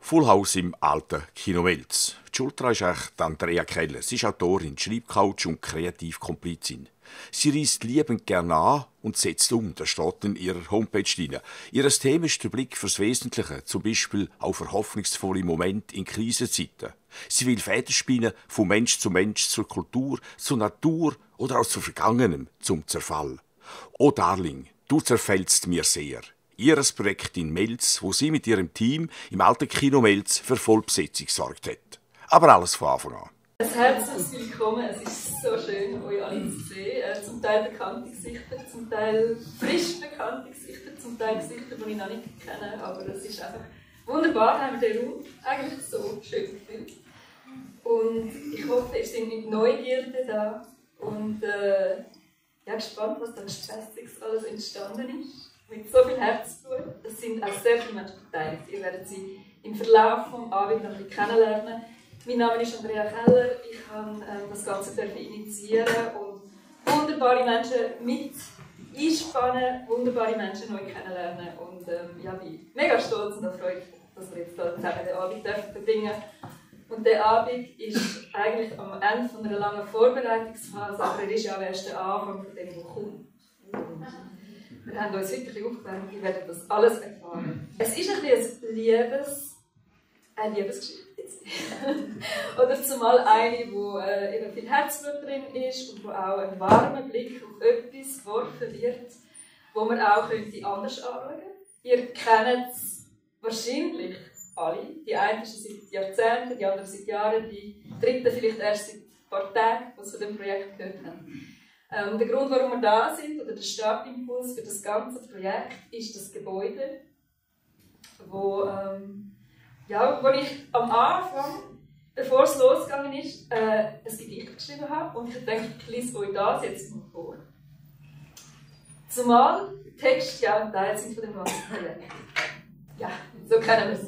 Full House im alten Kino Melz. Die Schulter ist echt Andrea Keller. Sie ist Autorin, Schreibcoach und Kreativkomplizin. Sie reist liebend gerne an und setzt um. Das steht in ihrer Homepage drin. Ihr Thema ist der Blick fürs Wesentliche, zum Beispiel auf hoffnungsvolle Momente in Krisenzeiten. Sie will Fäden spinnen, von Mensch, zur Kultur, zur Natur oder auch zu Vergangenem, zum Zerfall. «Oh Darling, du zerfällst mir sehr». Ihr Projekt in Melz, wo sie mit ihrem Team im alten Kino Melz für Vollbesetzung gesorgt hat. Aber alles von Anfang an. Ein herzliches Willkommen, es ist so schön, euch alle zu sehen. Zum Teil bekannte Gesichter, zum Teil frisch bekannte Gesichter, zum Teil Gesichter, die ich noch nicht kenne. Aber es ist einfach wunderbar, haben wir den Raum eigentlich so schön gefüllt. Und ich hoffe, ihr seid mit Neugierde da und gespannt, was da Spaßiges alles entstanden ist. Mit so viel Herzblut. Es sind auch sehr viele Menschen beteiligt. Ihr werdet sie im Verlauf des Abends noch ein bisschen kennenlernen. Mein Name ist Andrea Keller. Ich habe das Ganze initiieren und wunderbare Menschen mit einspannen, wunderbare Menschen neu kennenlernen. Und bin mega stolz und freue mich, dass wir jetzt hier zusammen den Abend verbringen dürfen. Und der Abend ist eigentlich am Ende von einer langen Vorbereitungsphase, aber er ist ja erst der Anfang von dem, was kommt. Wir haben uns heute aufgewärmt, ihr werdet das alles erfahren. Es ist eine Liebesgeschichte. Oder zumal eine, wo eben viel Herzblut drin ist und wo auch ein warmer Blick auf etwas geworfen wird, wo man auch anders anschauen könnte. Ihr kennt es wahrscheinlich alle. Die einen sind seit Jahrzehnten, die anderen seit Jahren, die dritten vielleicht erst seit ein paar Tagen, die von dem Projekt gehört haben. Der Grund, warum wir da sind, oder der Startimpuls für das ganze Projekt, ist das Gebäude, wo ich am Anfang, bevor es losgegangen ist, ein Gedicht geschrieben habe und ich denke, ich lese euch das jetzt mal vor. Zumal Text ja ein Teil sind von dem ganzen Projekt. Ja, so kennen wir es.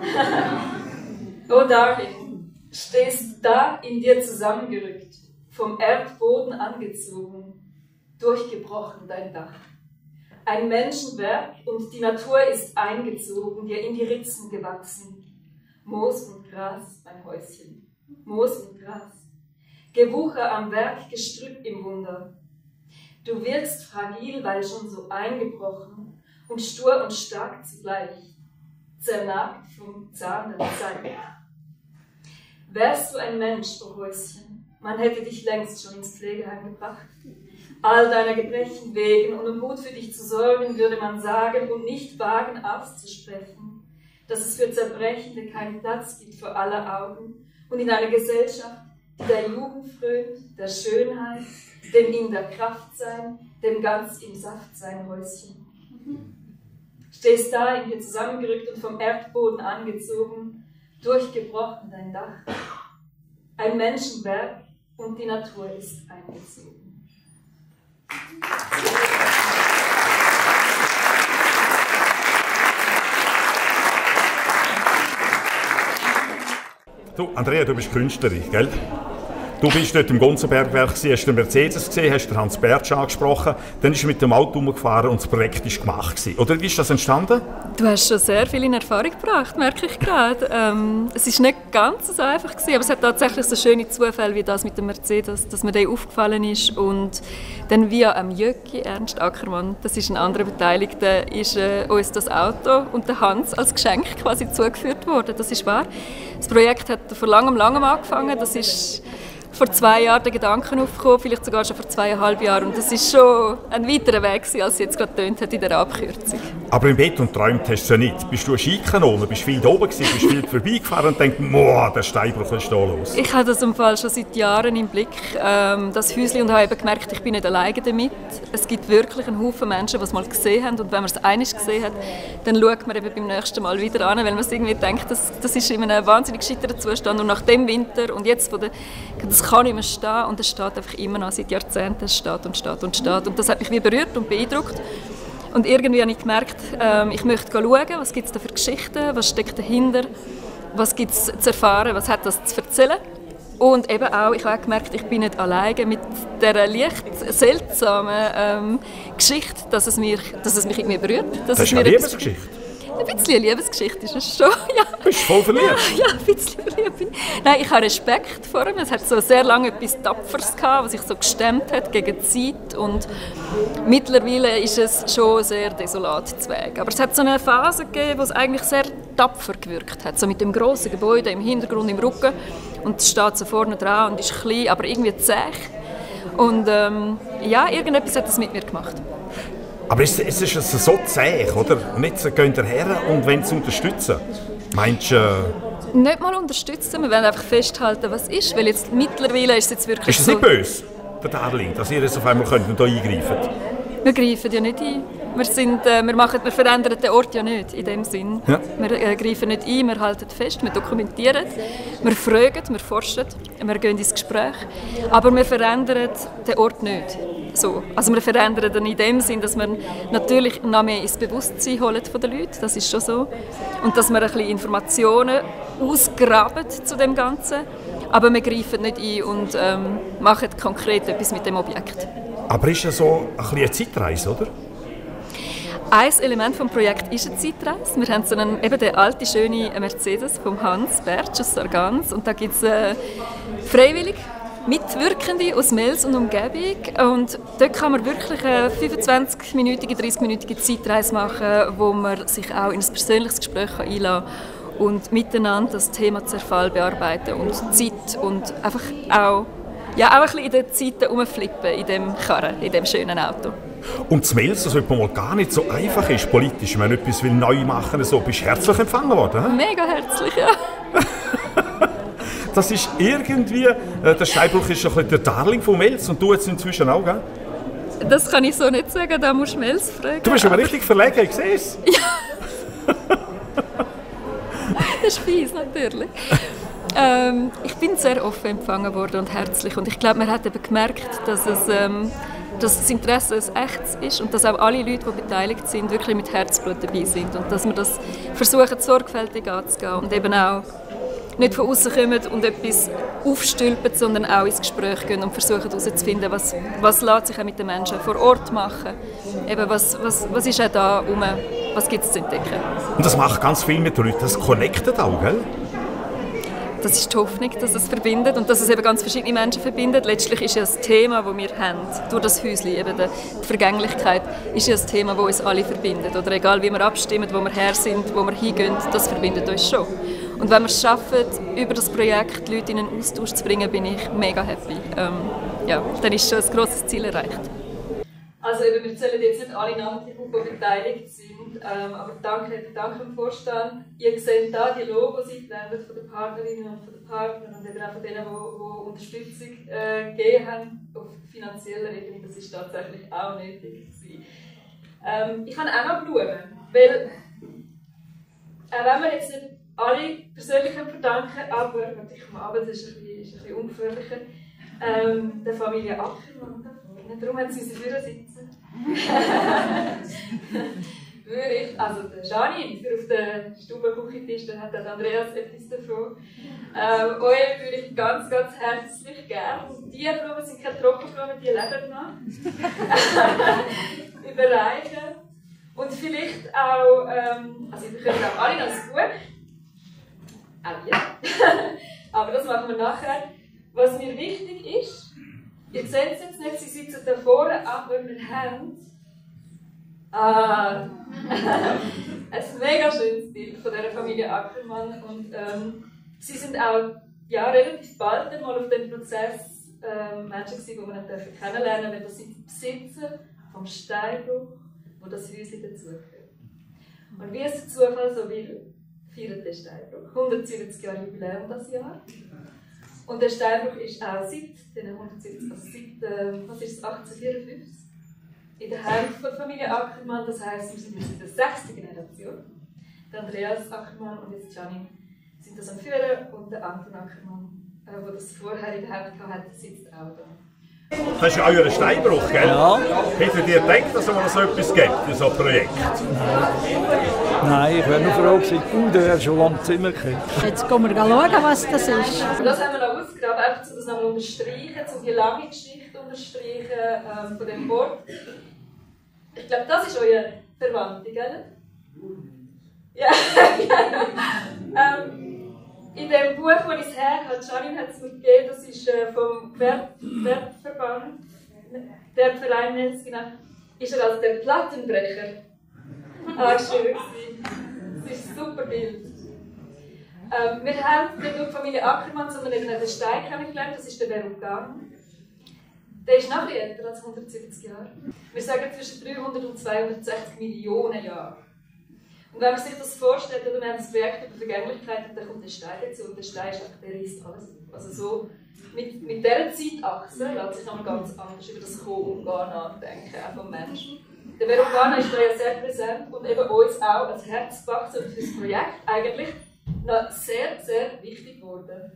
Oh Darling, stehst da in dir zusammengerückt, vom Erdboden angezogen, durchgebrochen dein Dach. Ein Menschenwerk und die Natur ist eingezogen, dir in die Ritzen gewachsen. Moos und Gras, mein Häuschen, Moos und Gras. Gewucher am Werk, Gestrüpp im Wunder. Du wirkst fragil, weil schon so eingebrochen und stur und stark zugleich, zernagt vom Zahn der Zeit. Wärst du ein Mensch, o Häuschen, man hätte dich längst schon ins Pflegeheim gebracht. All deiner Gebrechen wegen und um gut für dich zu sorgen, würde man sagen und nicht wagen auszusprechen, dass es für Zerbrechende keinen Platz gibt vor aller Augen und in einer Gesellschaft, die der Jugend frönt, der Schönheit, dem in der Kraft sein, dem ganz im Saft sein Häuschen. Stehst da in dir zusammengerückt und vom Erdboden angezogen, durchgebrochen dein Dach. Ein Menschenwerk und die Natur ist eingezogen. Du, Andrea, du bist Künstlerin, gell? Du bist dort im Gonzenbergwerk, hast den Mercedes gesehen, hast den Hans Bertsch angesprochen, dann ist er mit dem Auto umgefahren und das Projekt war gemacht. Oder wie ist das entstanden? Du hast schon sehr viel in Erfahrung gebracht, merke ich gerade. Es war nicht ganz so einfach, aber es hat tatsächlich so schöne Zufälle wie das mit dem Mercedes, dass mir der aufgefallen ist. Und dann via Jöcki, Ernst Ackermann, das ist ein anderer Beteiligter, ist uns das Auto und der Hans als Geschenk quasi zugeführt worden. Das ist wahr. Das Projekt hat vor langem angefangen. Das ist vor 2 Jahren der Gedanken aufgekommen, vielleicht sogar schon vor 2,5 Jahren. Und das war schon ein weiterer Weg, als es jetzt gerade getönt hat in der Abkürzung. Aber im Bett und träumt hast du ja nicht. Bist du eine Skikanone? Bist du viel da oben gewesen, bist du viel vorbeigefahren und denkst, der Steinbruch ist da los? Ich habe das im Fall schon seit Jahren im Blick, das Häuschen, und habe eben gemerkt, ich bin nicht alleine damit. Es gibt wirklich einen Haufen Menschen, die es mal gesehen haben. Und wenn man es einmal gesehen hat, dann schaut man eben beim nächsten Mal wieder an, weil man es irgendwie denkt, das ist in einem wahnsinnig gescheiterten Zustand. Und nach dem Winter und jetzt das kann nicht mehr stehen und es steht einfach immer noch seit Jahrzehnten, es steht und steht und steht. Und das hat mich wie berührt und beeindruckt. Und irgendwie habe ich gemerkt, ich möchte schauen, was gibt es da für Geschichten, was steckt dahinter, was gibt es zu erfahren, was hat das zu erzählen. Und eben auch, ich habe gemerkt, ich bin nicht alleine mit dieser leicht seltsamen Geschichte, dass es mich irgendwie berührt. Das ist eine Liebesgeschichte? Ein bisschen eine Liebesgeschichte ist es schon, ja. Bist du voll verliebt? Ja, ein bisschen verliebt. Nein, ich habe Respekt vor ihm. Es hat so sehr lange etwas Tapferes gehabt, was sich so gestemmt hat gegen die Zeit. Und mittlerweile ist es schon sehr desolat zu Weg. Aber es hat so eine Phase gegeben, wo es eigentlich sehr tapfer gewirkt hat. So mit dem grossen Gebäude im Hintergrund, im Rücken. Und es steht so vorne dran und ist klein, aber irgendwie zäh. Und ja, irgendetwas hat das mit mir gemacht. Aber es ist so zäh, oder? Und jetzt gehen ihr her und wollen es unterstützen. Meinst du... Nicht mal unterstützen, wir wollen einfach festhalten, was ist. Weil jetzt mittlerweile ist es jetzt wirklich Ist es nicht böse, der Darling, dass ihr jetzt auf einmal hier eingreifen könnt? Wir greifen ja nicht ein. Wir verändern den Ort ja nicht in dem Sinn. Ja. Wir greifen nicht ein, wir halten fest, wir dokumentieren, wir fragen, wir forschen, wir gehen ins Gespräch. Aber wir verändern den Ort nicht. So. Also wir verändern ihn in dem Sinn, dass wir natürlich noch mehr ins Bewusstsein holen von den Leuten, das ist schon so. Und dass wir ein bisschen Informationen ausgraben zu dem Ganzen. Aber wir greifen nicht ein und machen konkret etwas mit dem Objekt. Aber ist ja so eine Zeitreise, oder? Ein Element des Projekts ist eine Zeitreise. Wir haben so eben den alten, schönen Mercedes von Hans Bertsch aus Sargans. Und da gibt es freiwillig Mitwirkende aus Mels und Umgebung. Und dort kann man wirklich eine 25-minütige, 30-minütige Zeitreise machen, wo man sich auch in ein persönliches Gespräch einlassen kann und miteinander das Thema Zerfall bearbeiten und Zeit und einfach auch ein bisschen in den Zeiten rumflippen, in dem Karren, in dem schönen Auto. Und das Mels, das mal gar nicht so einfach ist politisch, wenn man etwas neu machen will, so, bist du herzlich empfangen worden? He? Mega herzlich, ja. Das ist irgendwie, der Steinbruch ist ein bisschen der Darling von Mels und du jetzt inzwischen auch, gell? Das kann ich so nicht sagen, da musst du Mels fragen. Du bist aber richtig verlegen, ich sehe es. Ja. Das ist fies, natürlich. Ich bin sehr offen empfangen worden und herzlich. Und ich glaube, man hat eben gemerkt, dass das Interesse ein echtes ist und dass auch alle Leute, die beteiligt sind, wirklich mit Herzblut dabei sind. Und dass wir das versuchen, sorgfältig anzugehen und eben auch nicht von außen kommen und etwas aufstülpen, sondern auch ins Gespräch gehen und versuchen herauszufinden, was lässt sich auch mit den Menschen vor Ort machen. Eben, was ist auch da rum, was gibt es zu entdecken. Und das macht ganz viel mit den Leuten, das connectet auch, gell? Das ist die Hoffnung, dass es verbindet und dass es eben ganz verschiedene Menschen verbindet. Letztlich ist ja das Thema, das wir haben, durch das Häuschen, eben die Vergänglichkeit, ist ja das Thema, das uns alle verbindet. Oder egal, wie wir abstimmen, wo wir her sind, wo wir hingehen, das verbindet uns schon. Und wenn wir es schaffen, über das Projekt die Leute in einen Austausch zu bringen, bin ich mega happy. Dann ist schon ein grosses Ziel erreicht. Also wir zählen jetzt nicht alle namentlich, die beteiligt sind, aber danke dem Vorstand. Ihr seht da die Logos eingeblendet von den Partnerinnen und von den Partnern und eben auch von denen, die Unterstützung gegeben haben auf finanzieller Ebene. Das ist tatsächlich auch nötig gewesen. Ich habe auch noch Blumen, weil wenn wir jetzt nicht alle persönlich verdanken, aber das ist ein bisschen ungefährlicher, der Familie Ackermann da vorne. Darum haben sie uns dafür sitzen. Also der Janine, für auf den Stubenküchentisch, da hat Andreas etwas davon. Euch würde ich ganz, ganz herzlich gerne. Die Blumen sind keine Trockenblumen, die leben noch. Überreichen. Und vielleicht auch, also wir können auch alle noch ein Buch. Auch wir. Aber das machen wir nachher. Was mir wichtig ist, ihr seht es jetzt nicht, sie sitzen da vorne, aber wir haben ein mega schönes Bild von dieser Familie Ackermann. Und sie sind auch relativ bald einmal auf dem Prozess Menschen gewesen, die wir kennenlernen durften, weil das sind die Besitzer vom Steinbruch, wo das Häuschen dazugehört. Und wie es der Zufall so will, feiert der Steinbruch 170 Jahre Jubiläum dieses Jahr. Und der Steinbruch ist auch seit den 170, also seit, was ist es, 1854, in der Hand von der Familie Ackermann. Das heisst, wir sind jetzt in der 6. Generation. Der Andreas Ackermann und jetzt Janine sind das am Führen und der Anton Ackermann, der das vorher in der Hand hatte, sitzt auch da. Das ist ja euer Steinbruch, gell? Ja. Hättet ihr gedacht, dass es mal so etwas gibt, in so einem Projekt? Nein, ich wäre nur froh gewesen, der wäre schon lange Zimmer gekommen. Jetzt gehen wir schauen, was das ist. Das haben wir noch ausgegraben, einfach um das nochmal unterstreichen, um die lange Geschichte unterstreichen von dem Ort. Ich glaube, das ist euer Verwandte, gell? Ja, in dem Buch, das ich es her habe, Janine hat es mir gegeben, das ist vom Werbverband, der Verein nennt es genau, ist er als der Plattenbrecher angeschrieben. Das ist ein super Bild. Wir haben nicht nur die Familie Ackermann, sondern eben den Stein kennengelernt, das ist der Verungan. Der ist noch älter als 170 Jahre. Wir sagen zwischen 300 und 260 Millionen Jahre. Und wenn man sich das vorstellt, oder wir haben das Projekt über Vergänglichkeit und dann kommt der Stein dazu und der Stein ist einfach, der reißt alles auf. Also so, mit dieser Zeitachse lässt sich nochmal ganz anders über das Kommen und Gehen nachdenken, auch vom Menschen. Der Verungan ist da ja sehr präsent und eben uns auch als Herz gewachsen und für das Projekt eigentlich noch sehr, sehr wichtig geworden.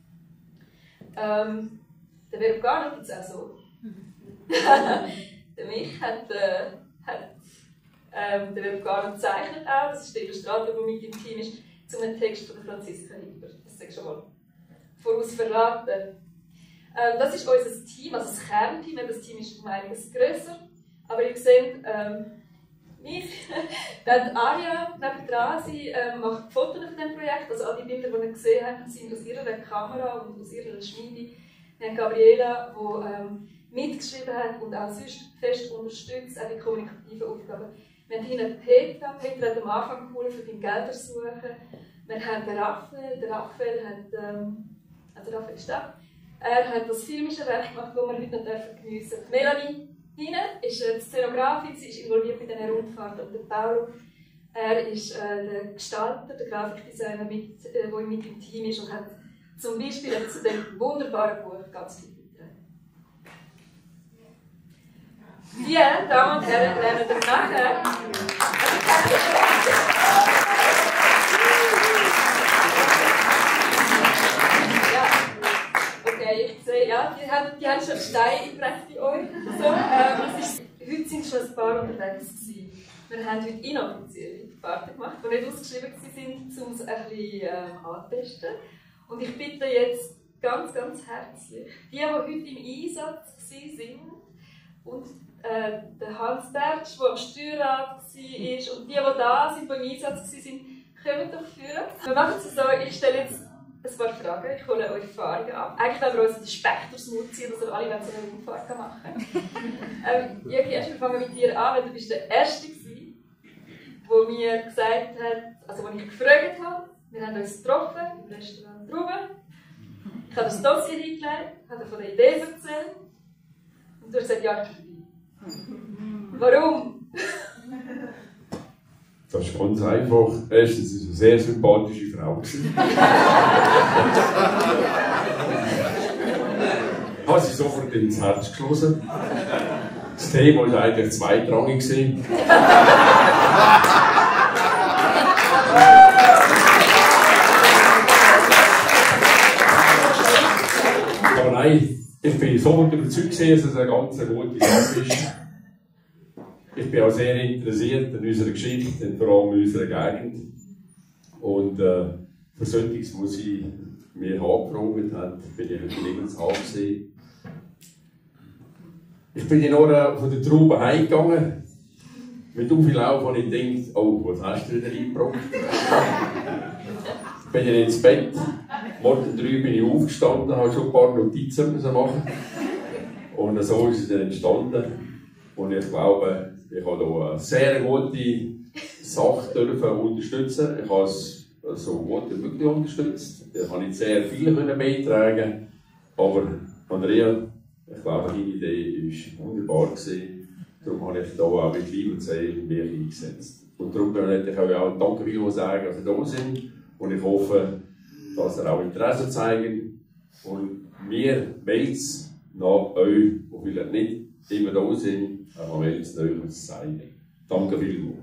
Der Verungan gibt es auch so. Der Mich hat der Verungan gezeichnet auch, das ist der Illustrator, der mit im Team ist, zu einem Text von Franziska Hipper. Das sage ich schon mal voraus verraten. Das ist unser Team, also das Kernteam, das Team ist um einiges grösser. Aber ihr seht, mich, dann Aria nebendran, sie macht Fotos von diesem Projekt. Also all die Bilder, die ihr gesehen habt, sind aus ihrer Kamera und aus ihrer Schmiede. Wir haben Gabriela, die mitgeschrieben hat und auch sonst fest unterstützt, auch die kommunikativen Aufgaben. Wir haben hinten Petra hat am Anfang geholfen beim Geldersuchen. Wir haben den Raphael, also Raphael ist da. Er hat das filmische Werk gemacht, das wir heute noch geniessen dürfen. Melanie hinten ist die Szenografin, sie ist involviert mit diesen Rundfahrten. Und der Paolo, er ist der Gestalter, der Grafikdesigner, der mit im Team ist und hat zum Beispiel zu dem wunderbaren Buch ganz viel beigetragen. Die Damen und Herren lernen wir nachher. Ich sehe, ja, die haben schon Steine geprägt bei euch. So, heute sind schon ein paar unterwegs gewesen. Wir haben heute inoffizielle Party gemacht, die nicht ausgeschrieben waren, um es ein bisschen anzutesten. Und ich bitte jetzt ganz, ganz herzlich, die heute im Einsatz waren und der Hans Bertsch, der am Steuerrad war, und die da sind, die im Einsatz waren, kommen doch führen. Wir machen es so, ich stelle jetzt ein paar Fragen, ich hole euch Fragen ab. Eigentlich wollen wir uns den Speck durchs Mund ziehen, dass wir alle so eine Rundfahrt machen können. Jürgi, wir fangen mit dir an, weil du bist der Erste gewesen, der mir gesagt hat, also als ich gefragt habe, wir haben uns getroffen im Restaurant drüben. Ich habe das Dossier hingelegt, habe von der Idee erzählt und du hast gesagt, ja, ich bin dabei. Warum? Das ist ganz einfach. Erstens war es eine sehr sympathische Frau. Ich habe sie sofort ins Herz geschlossen. Das Thema war eigentlich zweitrangig. Aber nein, ich bin sofort überzeugt, dass es eine ganz gute Sache ist. Ich bin auch sehr interessiert an unserer Geschichte und vor allem in unserer Gegend. Und für solches, was sie mir angefragt hat, bin ich heute Lebenshalb gesehen. Ich bin in Norden von der Traube heimgegangen. Mit so viel Lauf habe ich gedacht, oh, was hast du wieder eingebracht? Ich bin dann ins Bett. Morgen 3 bin ich aufgestanden, habe schon ein paar Notizen machen. Und so ist es dann entstanden. Und ich glaube, ich habe hier eine sehr gute Sache unterstützen. Ich habe es so gut wie möglich unterstützt. Ich habe nicht sehr viel beitragen. Aber Andrea, ich glaube, deine Idee war wunderbar. Darum habe ich hier auch mit Liebe und Seele mich eingesetzt. Und darum möchte ich euch auch danke vielmals sagen, dass ihr da sind. Und ich hoffe, dass ihr auch Interesse zeigen. Und mir Mails nach euch, die vielleicht nicht immer da sind, aber wir es Neues zeigen. Danke vielmals.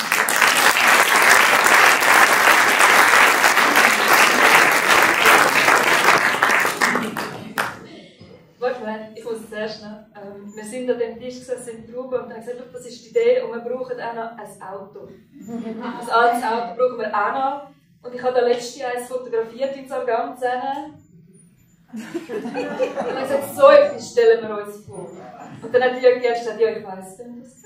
Warte, ich muss zuerst noch. Wir sind an dem Tisch gesessen in der Grube und haben gesagt, das ist die Idee und wir brauchen auch noch ein Auto. Ein altes Auto brauchen wir auch noch. Und ich habe da letztes Jahr eins fotografiert in Sargans. Und ich habe gesagt, so etwas stellen wir uns vor. Und dann hat Jörg gesagt, ja, ich weiß denn das.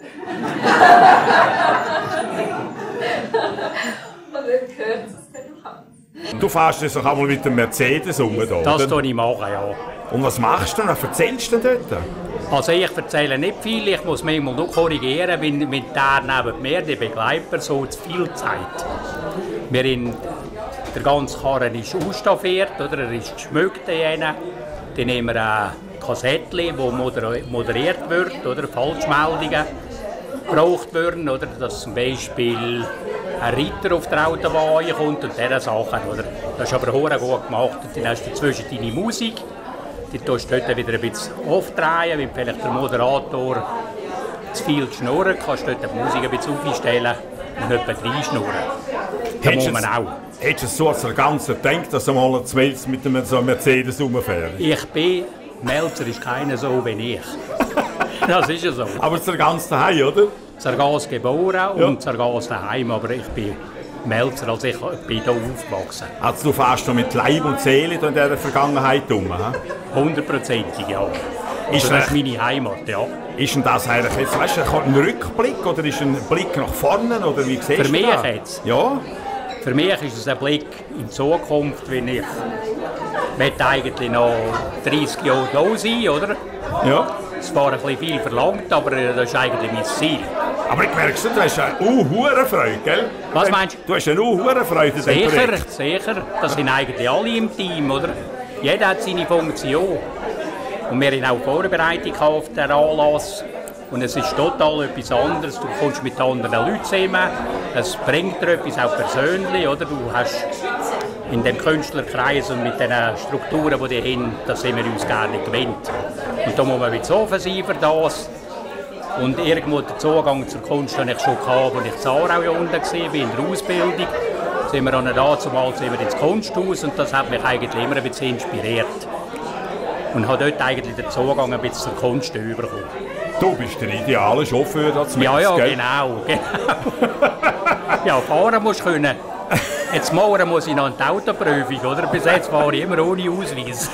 Und dann gehört es dem Hans. Du fährst jetzt noch einmal mit dem Mercedes um, oder? Das tue ich machen, ja. Und was machst du denn? Was erzählst du denn dort? Also ich erzähle nicht viel, ich muss manchmal noch korrigieren, wenn der neben mir, der Begleiter, so zu viel Zeit. Der ganze Karren ist ausstaffiert, oder? Er ist geschmückt. Dann nehmen wir ein Kassettchen, das moderiert wird, oder? Falschmeldungen gebraucht werden, oder? Dass zum Beispiel ein Ritter auf der Autobahn kommt und diese Sachen. Oder? Das ist aber sehr gut gemacht. Und dann hast du dazwischen deine Musik. Die tust du dort wieder ein bisschen aufdrehen, wenn vielleicht der Moderator zu viel schnurrt, kannst du dort die Musik ein bisschen aufstellen und etwa reinschnurren. Das muss man auch. Hättest du es so als der Ganze gedacht, dass du mal zu Wels mit einem so Mercedes rumfährst? Melzer ist keiner so wie ich. Das ist ja so. Aber der Ganze daheim, oder? Zergas geboren und Zergas daheim, aber ich bin Melzer, also ich bin hier aufgewachsen. Also du fährst mit Leib und Seele in dieser Vergangenheit um? 100%ig, ja. Ist das ist meine Heimat, ja. Ist denn das eigentlich jetzt, weißt du, ein Rückblick oder ist ein Blick nach vorne oder wie siehst du das? Für mich jetzt? Ja. Für mich ist es ein Blick in die Zukunft, wenn ich möchte eigentlich noch 30 Jahre da sein, oder? Ja. Es war ein bisschen viel verlangt, aber das ist eigentlich mein Ziel. Aber ich merke, du hast eine Freude, gell? Was meinst du? Du hast eine Freude. Sicher. Das sind eigentlich alle im Team, oder? Jeder hat seine Funktion. Und wir haben auch Vorbereitung auf den Anlass. Und es ist total etwas anderes. Du kommst mit anderen Leuten zusammen. Es bringt dir etwas auch persönlich, oder? Du hast in dem Künstlerkreis und mit den Strukturen, die die haben, das sind wir uns gar nicht gewöhnt. Und da muss man jetzt offen sein für das. Und irgendwo den Zugang zur Kunst habe ich schon gehabt, als ich in Aarau ja unten war, in der Ausbildung. Sind wir dann damals ins Kunsthaus und das hat mich eigentlich immer ein bisschen inspiriert. Und habe dort eigentlich den Zugang ein bisschen zur Kunst bekommen. Du bist der ideale Chauffeur da zu Ja, gell? genau. Ja, fahren musst du können. Jetzt morgen muss ich noch in die Autoprüfung, oder? Bis jetzt fahre ich immer ohne Ausweis.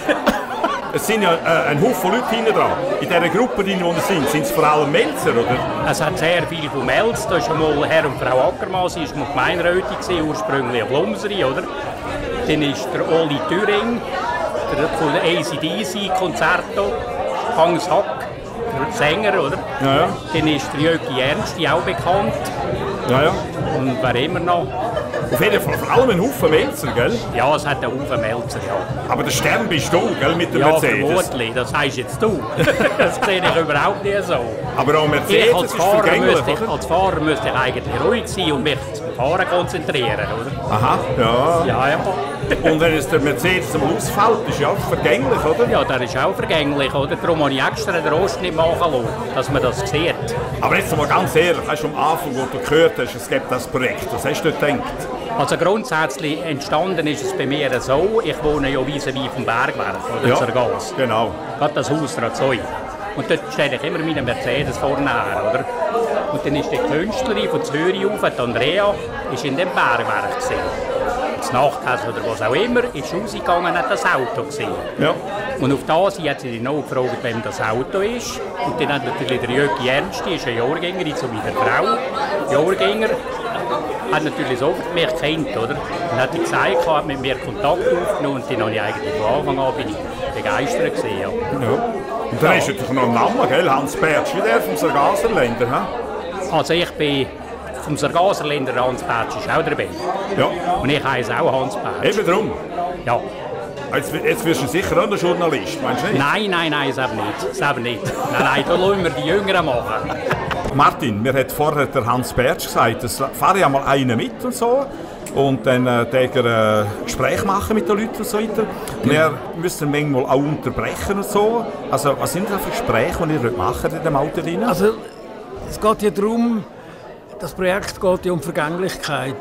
Es sind ja ein Haufen Leute hinten dran. In dieser Gruppe, die wir sind es vor allem Melzer, oder? Es hat sehr viel von Melz. Da ist einmal Herr und Frau Ackermann, sie war mal Gemeinderätin, ursprünglich eine Blumseri, oder? Dann ist der Oli Thüring, der von der ACDC Concerto, Hans Hack, der Sänger, oder? Ja, ja. Dann ist der Jöcki Ernsti auch bekannt. Ja, ja. Und wer immer noch? Auf jeden Fall vor allem ein Haufen Melzer, gell? Ja, es hat einen Haufen Melzer, ja. Aber der Stern bist du, gell, mit dem Ja, Mercedes? vermutlich, das sagst jetzt du. Das sehe ich überhaupt nicht so. Aber auch Mercedes Als ist vergänglich, oder? Als Fahrer müsste ich eigentlich ruhig sein und mich zum Fahren konzentrieren, oder? Aha, ja. Ja. Und wenn es der Mercedes am ausfällt, ist ja auch vergänglich, oder? Ja, der ist auch vergänglich, oder? Darum habe ich extra den Rost nicht machen lassen, dass man das sieht. Aber jetzt mal ganz ehrlich, hast du am Anfang, wo du gehört hast, es gibt das Projekt, was hast du dort gedacht? Also grundsätzlich entstanden ist es bei mir so, ich wohne ja vis-à-vis vom Bergwerk, oder? Ja, Zergas. genau. Gerade das Haus Razoi. Und dort stelle ich immer meinen Mercedes vorne her, oder? Und dann ist die Künstlerin von Zürich auf, die Andrea, ist in dem Bergwerk gesehen. Das Nachthaus oder was auch immer, ist rausgegangen und hat das Auto gesehen. Ja. Und auf das hat sie dann noch gefragt, wem das Auto ist. Und dann hat natürlich der Jöcki Ernsti, ist ein Jahrgänger, so wie der Frau, Jahrgänger, hat natürlich so mich gekannt, oder? Und hat gesagt, hat mit mir Kontakt aufgenommen und dann habe ich eigentlich von Anfang an bin ich begeistert gesehen. Ja. Ja. Und dann ist natürlich noch ein Name, gell? Hans Bertsch, wie der vom Sargaserländer, hä? Also ich bin vom Sargaserländer, Hans Bertsch ist auch dabei. Ja. Und ich heiße auch Hans Bertsch. Eben drum. Ja. Jetzt wirst du sicher auch ein Journalist, meinst du nicht? Nein, das eben nicht. Nein, da lassen wir die Jüngeren machen. Martin, mir hat vorher der Hans Bertsch gesagt, es fahre ja mal einer mit und so. Und dann ein Gespräch machen mit den Leuten und so weiter. Und er müsste manchmal auch unterbrechen und so. Also was sind das für Gespräche, die ihr macht in dem Auto drin? Also es geht ja darum, das Projekt geht ja um Vergänglichkeit.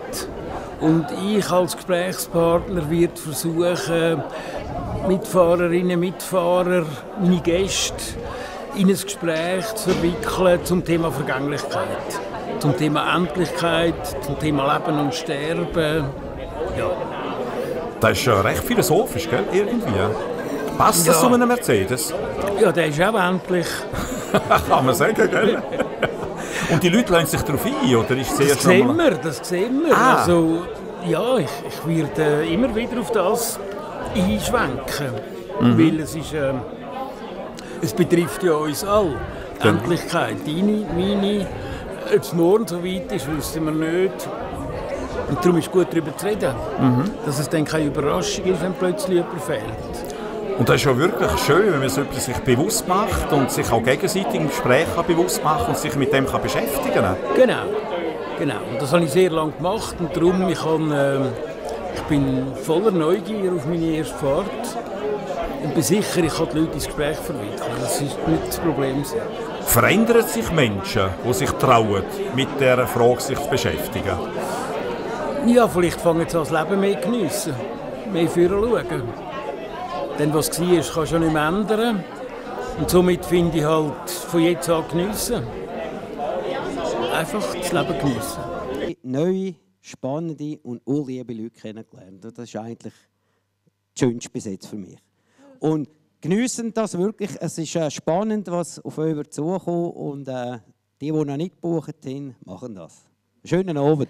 Und ich als Gesprächspartner werde versuchen, Mitfahrerinnen, Mitfahrer, meine Gäste in ein Gespräch zu verwickeln zum Thema Vergänglichkeit, zum Thema Endlichkeit, zum Thema Leben und Sterben. Ja. Das ist ja recht philosophisch, gell? Irgendwie. Passt das zu einem Mercedes? Ja, der ist auch endlich. Kann man sagen, gell? Und die Leute lassen sich darauf ein, oder ist es das sehen wir. Also, ja, ich werde immer wieder auf das einschwenken, weil es betrifft ja uns alle. Die Endlichkeit, deine, meine, ob es morgen so weit ist, wissen wir nicht. Und darum ist es gut, darüber zu reden, dass es dann keine Überraschung ist, wenn plötzlich jemand fehlt. Und das ist ja wirklich schön, wenn man sich bewusst macht und sich auch gegenseitig im Gespräch bewusst macht und sich mit dem beschäftigen kann. Genau. Und das habe ich sehr lange gemacht und darum ich bin voller Neugier auf meine erste Fahrt und bin sicher, ich kann die Leute ins Gespräch verwickeln. Das ist nicht das Problem. Verändern sich Menschen, die sich trauen, mit dieser Frage sich zu beschäftigen? Ja, vielleicht fangen sie an, das Leben mehr zu geniessen, mehr vorher schauen. Denn was war, kannst du ja nicht mehr ändern. Und somit finde ich halt, von jetzt an geniessen. Einfach das Leben geniessen. Neue, spannende und liebe Leute kennengelernt. Das ist eigentlich das Schönste bis jetzt für mich. Und geniessen das wirklich. Es ist spannend, was auf euch zukommt. Und die noch nicht gebucht haben, machen das. Schönen Abend.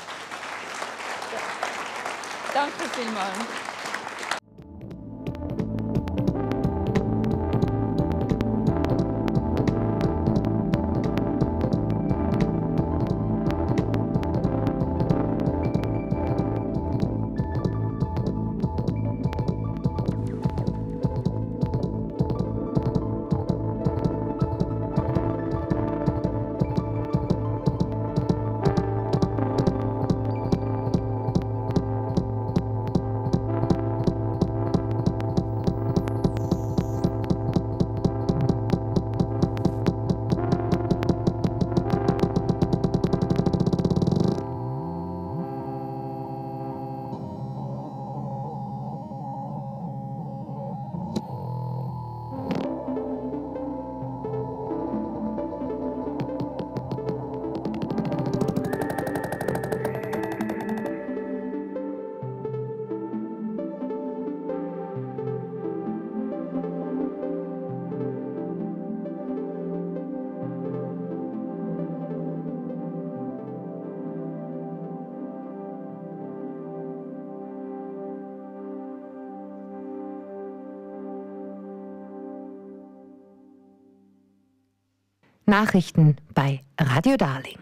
Danke vielmals. Nachrichten bei Radio Darling.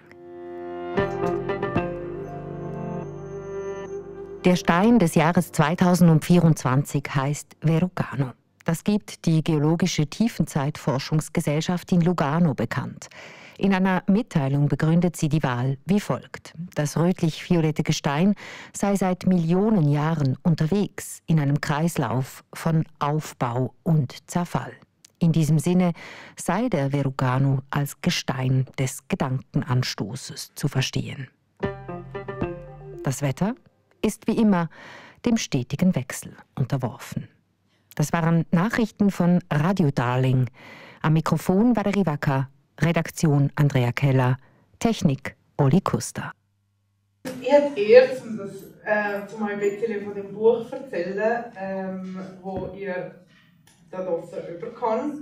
Der Stein des Jahres 2024 heißt Verugano. Das gibt die Geologische Tiefenzeitforschungsgesellschaft in Lugano bekannt. In einer Mitteilung begründet sie die Wahl wie folgt. Das rötlich-violette Gestein sei seit Millionen Jahren unterwegs in einem Kreislauf von Aufbau und Zerfall. In diesem Sinne sei der Verugano als Gestein des Gedankenanstoßes zu verstehen. Das Wetter ist wie immer dem stetigen Wechsel unterworfen. Das waren Nachrichten von Radio Darling. Am Mikrofon Valerie Wacker, Redaktion Andrea Keller, Technik Oli Kuster. Ich hätte eher zum ein bisschen von dem Buch erzählen, wo ihr da draussen überkommt.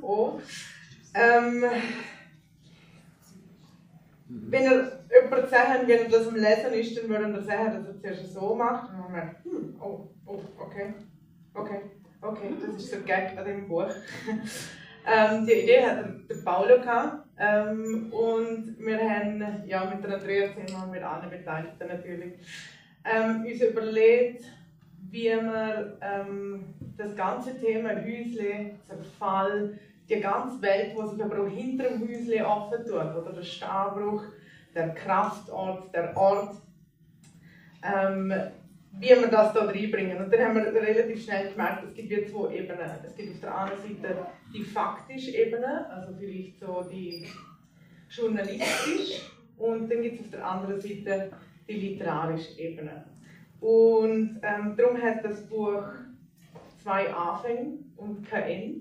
Wenn ihr jemanden sehen, wenn er das am Lesen ist, dann würden ihr sehen, dass er zuerst so macht. Und dann merkt okay, das ist der Gag an diesem Buch. Die Idee hat der Paolo gehabt. Und wir haben mit der Andrea zusammen, mit allen Beteiligten natürlich, uns überlegt, wie wir das ganze Thema Häusle, Zerfall, die ganze Welt, die sich aber auch hinter dem Häusle offen tut, oder der Stahbruch, der Kraftort, der Ort, wie wir das da reinbringen. Und dann haben wir relativ schnell gemerkt, es gibt hier zwei Ebenen. Es gibt auf der einen Seite die faktische Ebene, also vielleicht so die journalistische, und dann gibt es auf der anderen Seite die literarische Ebene. Und darum hat das Buch 2 Anfänge und kein Ende.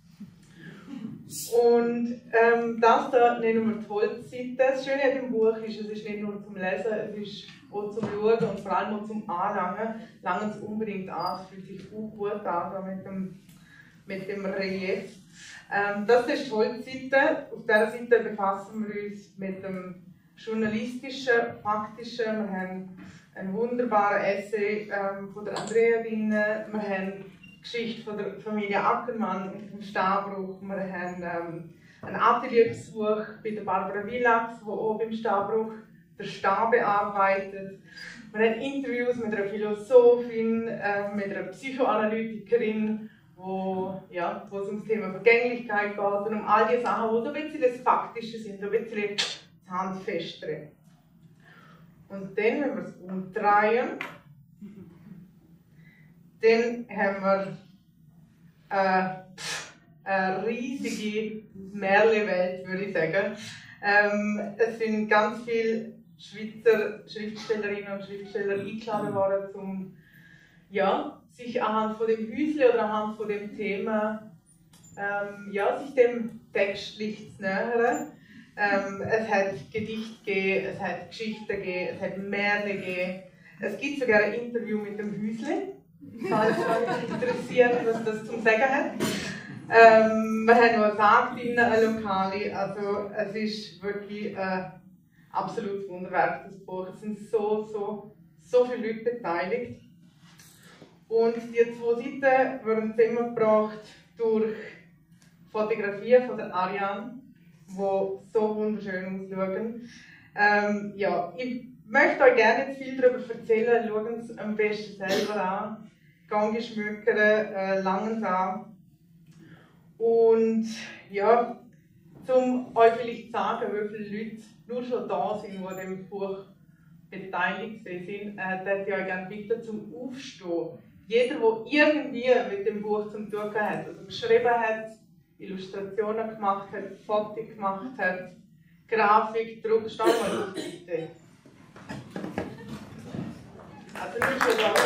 Und das da nennen wir die Holzseite. Das Schöne an dem Buch ist, es ist nicht nur zum Lesen, es ist auch zum Schauen und vor allem auch zum Anlangen. Langen es unbedingt an, es fühlt sich gut an mit dem mit dem Relief. Das ist die Holzseite. Auf dieser Seite befassen wir uns mit dem journalistischen, faktischen. Wir haben einen wunderbaren Essay von der Andrea drin. Wir haben die Geschichte von der Familie Ackermann und dem Stabruch. Wir haben einen Atelierbesuch bei der Barbara Villax, die auch beim Stabruch den Stab bearbeitet. Wir haben Interviews mit einer Philosophin, mit einer Psychoanalytikerin, wo es ums Thema Vergänglichkeit geht und um all die Sachen, die so ein bisschen das Faktische sind, ein bisschen das Handfestere. Und dann, wenn wir es umdrehen, dann haben wir eine riesige Märchenwelt, würde ich sagen. Es sind ganz viele Schweizer Schriftstellerinnen und Schriftsteller eingeladen worden, um sich anhand von dem Häuschen oder anhand von dem Thema sich dem textlich zu nähern. Es hat Gedichte gegeben, es hat Geschichten gegeben, es hat Märchen gegeben. Es gibt sogar ein Interview mit dem Häuschen, falls euch interessiert, was das zum Sagen hat. Wir haben noch eine Sage eine Lokale, also es ist wirklich ein absolut Wunderwerk, das Buch. Es sind so viele Leute beteiligt. Und die 2 Seiten werden zusammengebracht durch Fotografien von der Ariane, die so wunderschön ausschauen. Ich möchte euch gerne jetzt viel darüber erzählen. Schauen Sie es am besten selber an. Gange schmückern, langen an. Und um euch vielleicht zu sagen, wie viele Leute nur schon da sind, die an diesem Buch beteiligt sind, würde ich euch gerne bitten zum Aufstehen. Jeder, der irgendwie mit dem Buch zu tun hat, also geschrieben hat, Illustrationen gemacht hat, Fotos gemacht hat, Grafik, Druck, stand mal auf die Seite. Also nicht schon da.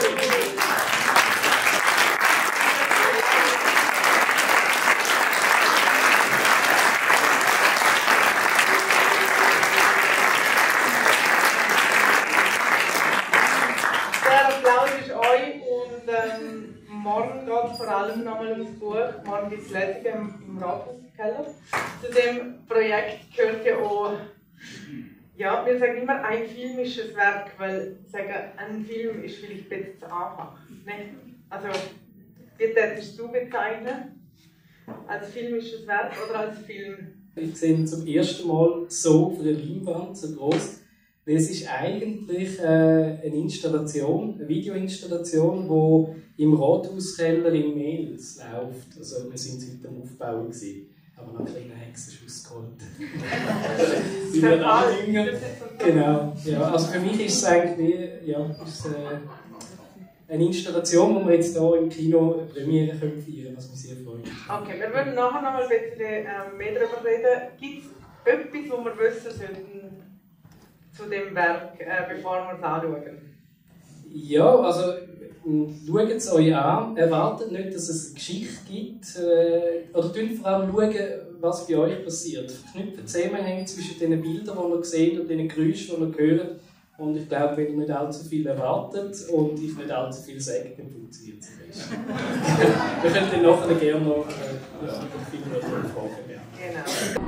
Morgen geht es vor allem nochmal ums Buch. Morgen gibt es Lesungen im Rathauskeller. Zu dem Projekt gehört ja auch, wir sagen immer ein filmisches Werk, weil ein Film ist vielleicht ein bisschen zu einfach. Nicht? Also, wie würdest du bezeichnen? Als filmisches Werk oder als Film? Ich sehe ihn zum ersten Mal so auf der Leinwand, so groß. Es ist eigentlich eine Installation, eine Videoinstallation, die im Rathauskeller in Mehls läuft. Also wir sind heute am Aufbauen gewesen, aber noch einen kleinen Hexenschuss geholt. Sie wird anhängen. Genau. Ja, also für mich ist es eigentlich eine Installation, die wir jetzt hier im Kino Premiere feiern können, was mich sehr freut. Okay, wir würden nachher noch mal ein bisschen mehr darüber reden. Gibt es etwas, was wir wissen sollten zu dem Werk, bevor wir es anschauen? Ja, also schaut es euch an. Erwartet nicht, dass es eine Geschichte gibt. Oder schaut vor allem, was bei euch passiert. Verknüpft Zusammenhänge zwischen den Bildern, die ihr seht, und den Geräuschen, die ihr hört. Und ich glaube, wenn ihr nicht allzu viel erwartet und ich nicht allzu viel sage, dann funktioniert es am besten. Wir können dann nachher gerne noch viel mehr fragen. Ja. Genau.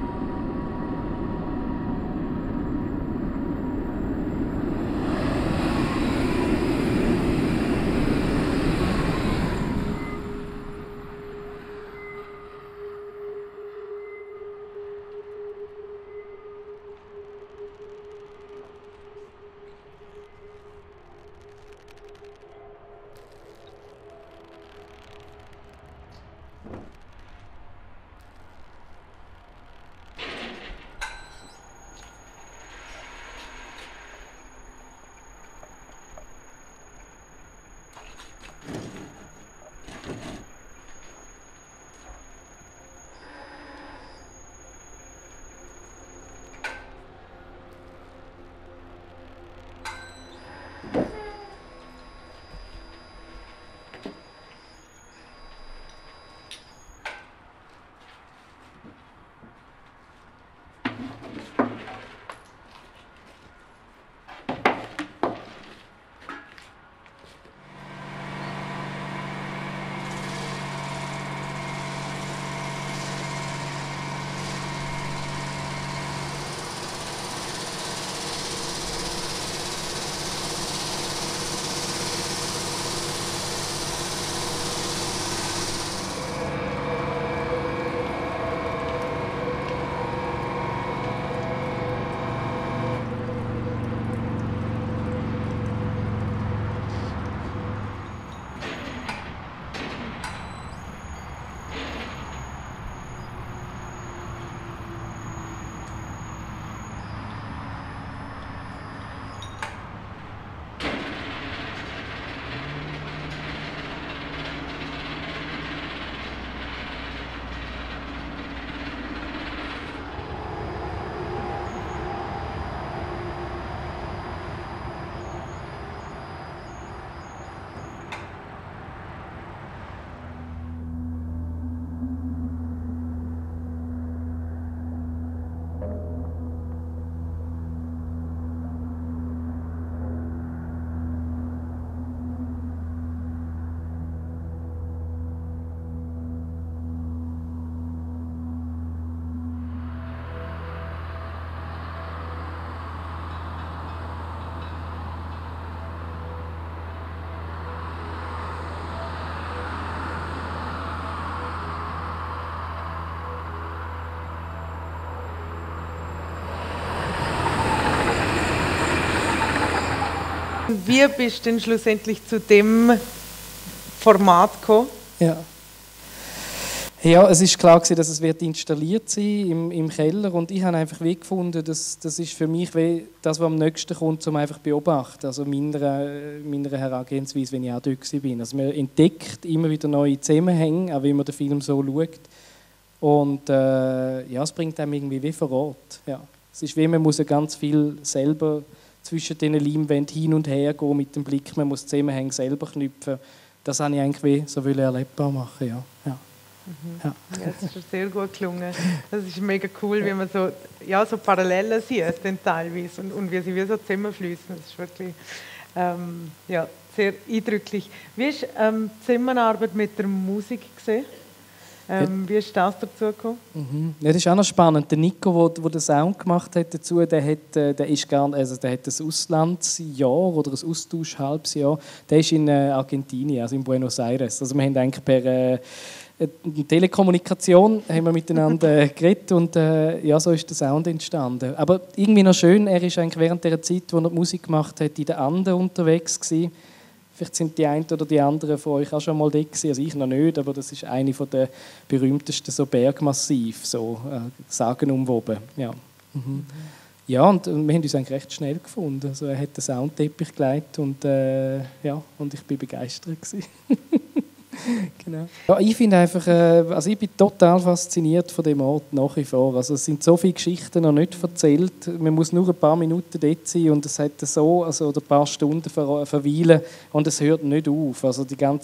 Und wie bist du denn schlussendlich zu dem Format gekommen? Ja, es ist klar gewesen, dass es wird installiert sein im Keller, und ich habe einfach gefunden, dass das ist für mich das, was am nächsten kommt, um einfach beobachten, also meiner Herangehensweise, wenn ich auch dort bin. Also man entdeckt immer wieder neue Zusammenhänge, auch wenn man den Film so schaut, und es bringt einem irgendwie wie vor Ort. Ja. Es ist wie, man muss ja ganz viel selber zwischen diesen Leinwänden hin und her gehen mit dem Blick, man muss Zusammenhänge selber knüpfen. Das habe ich eigentlich so erlebbar machen, ja. Ja, das ist sehr gut gelungen. Das ist mega cool, wie man so Parallelen sieht dann teilweise und wie sie wie so zusammenfließen. Das ist wirklich sehr eindrücklich. Wie ist die Zusammenarbeit mit der Musik gesehen? Wie ist das dazu gekommen? Ja, das ist auch noch spannend. Der Nico, der den Sound gemacht hat dazu, der hat ein Auslandsjahr oder ein Austausch-Halbsjahr. Der ist in Argentinien, also in Buenos Aires. Also wir haben eigentlich per Telekommunikation haben wir miteinander geredet und so ist der Sound entstanden. Aber irgendwie noch schön, er ist eigentlich während der Zeit, wo er die Musik gemacht hat, in den Anden unterwegs gewesen. Vielleicht sind die einen oder die anderen von euch auch schon mal da gewesen, also ich noch nicht, aber das ist eine der berühmtesten so Bergmassiv, so sagenumwoben. Ja. Ja, und wir haben uns eigentlich recht schnell gefunden. Also er hat den Soundteppich gelegt und ich bin begeistert gewesen. Genau. Ja, ich finde einfach, ich bin total fasziniert von dem Ort nach wie vor. Also es sind so viele Geschichten noch nicht erzählt. Man muss nur ein paar Minuten dort sein und es hat oder ein paar Stunden verweilen und es hört nicht auf. Also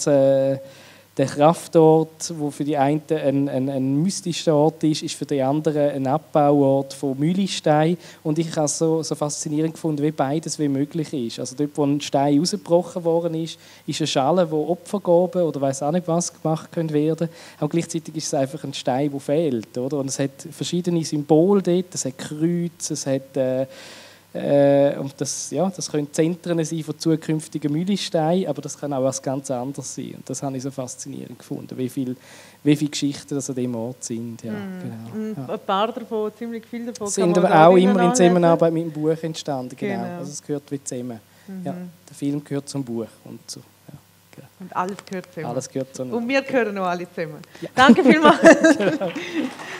der Kraftort, der für die einen ein mystischer Ort ist, ist für die anderen ein Abbauort von Mühlestein. Und ich habe es so faszinierend gefunden, wie beides wie möglich ist. Also dort, wo ein Stein rausgebrochen worden ist eine Schale, wo Opfergaben oder weiss auch nicht was gemacht können werden. Aber gleichzeitig ist es einfach ein Stein, der fehlt. Oder? Und es hat verschiedene Symbole dort. Es hat Kreuze, es hat... und das können Zentren sein von zukünftigen Mühlesteinen, aber das kann auch etwas ganz anderes sein. Und das habe ich so faszinierend gefunden, wie viele Geschichten das an diesem Ort sind. Ja, genau. Ein paar davon, ziemlich viele davon, sind aber auch immer in Zusammenarbeit mit dem Buch entstanden. Genau. Also es gehört wie zusammen. Ja, der Film gehört zum Buch. Und alles gehört zusammen. Alles gehört zusammen. Und wir gehören noch alle zusammen. Ja. Danke vielmals.